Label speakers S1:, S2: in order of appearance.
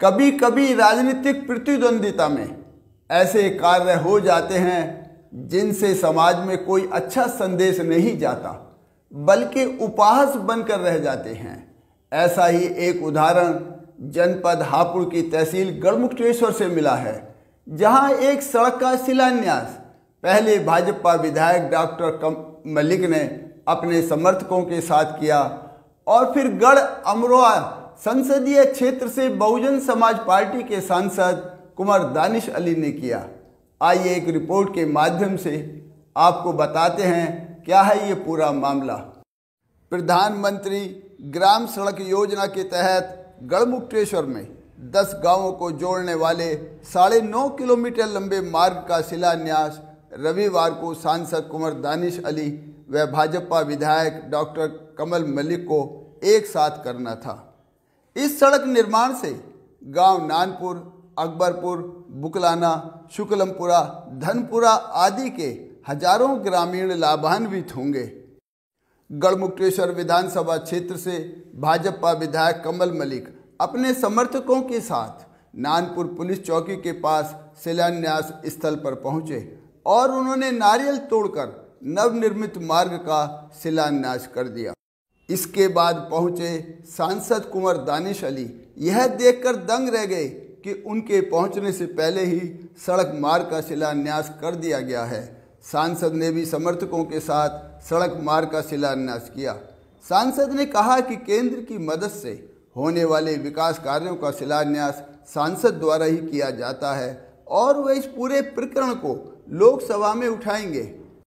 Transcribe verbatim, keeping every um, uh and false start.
S1: कभी कभी राजनीतिक प्रतिद्वंदिता में ऐसे कार्य हो जाते हैं जिनसे समाज में कोई अच्छा संदेश नहीं जाता, बल्कि उपहास बनकर रह जाते हैं। ऐसा ही एक उदाहरण जनपद हापुड़ की तहसील गढ़मुक्तेश्वर से मिला है, जहां एक सड़क का शिलान्यास पहले भाजपा विधायक डॉक्टर कमल मलिक ने अपने समर्थकों के साथ किया और फिर गढ़ अमरोहा संसदीय क्षेत्र से बहुजन समाज पार्टी के सांसद कुंवर दानिश अली ने किया। आइए एक रिपोर्ट के माध्यम से आपको बताते हैं क्या है ये पूरा मामला। प्रधानमंत्री ग्राम सड़क योजना के तहत गढ़मुक्तेश्वर में दस गांवों को जोड़ने वाले साढ़े नौ किलोमीटर लंबे मार्ग का शिलान्यास रविवार को सांसद कुंवर दानिश अली व भाजपा विधायक डॉक्टर कमल मलिक को एक साथ करना था। इस सड़क निर्माण से गांव नानपुर, अकबरपुर, बुकलाना, शुक्लमपुरा, धनपुरा आदि के हजारों ग्रामीण लाभान्वित होंगे। गढ़मुक्तेश्वर विधानसभा क्षेत्र से भाजपा विधायक कमल मलिक अपने समर्थकों के साथ नानपुर पुलिस चौकी के पास शिलान्यास स्थल पर पहुंचे और उन्होंने नारियल तोड़कर नवनिर्मित मार्ग का शिलान्यास कर दिया। इसके बाद पहुंचे सांसद कुंवर दानिश अली यह देखकर दंग रह गए कि उनके पहुंचने से पहले ही सड़क मार्ग का शिलान्यास कर दिया गया है। सांसद ने भी समर्थकों के साथ सड़क मार्ग का शिलान्यास किया। सांसद ने कहा कि केंद्र की मदद से होने वाले विकास कार्यों का शिलान्यास सांसद द्वारा ही किया जाता है और वह इस पूरे प्रकरण को लोकसभा में उठाएंगे।